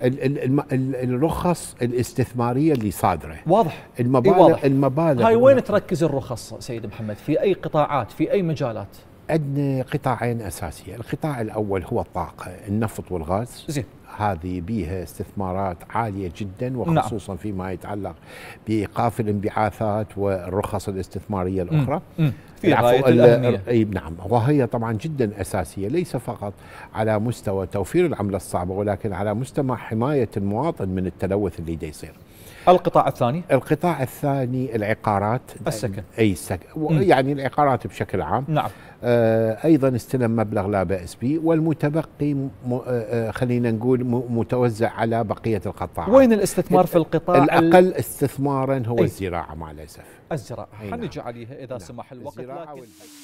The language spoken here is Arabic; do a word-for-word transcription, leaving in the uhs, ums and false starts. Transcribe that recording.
ال- ال- الم- ال- الرخص الاستثماريه اللي صادره واضح. المبالغ إيه واضح. المبالغ هاي وين تركز الرخص سيد محمد؟ في اي قطاعات، في اي مجالات؟ عندنا قطاعين اساسيه، القطاع الاول هو الطاقه، النفط والغاز. زين. هذه بيها استثمارات عاليه جدا، وخصوصا نعم. فيما يتعلق بايقاف الانبعاثات والرخص الاستثماريه الاخرى. مم. في غاية الأهمية. اي نعم، وهي طبعا جدا اساسيه، ليس فقط على مستوى توفير العمله الصعبه، ولكن على مستوى حمايه المواطن من التلوث اللي دا يصير. القطاع الثاني؟ القطاع الثاني العقارات، السكن. اي السكن، يعني العقارات بشكل عام. نعم. آه ايضا استلم مبلغ لا باس به، والمتبقي آه خلينا نقول متوزع على بقيه القطاعات. وين الاستثمار في القطاع الاقل استثمارا هو أي. الزراعه مع الاسف. الزراعه حنجي عليها اذا نعم. سمح الوقت.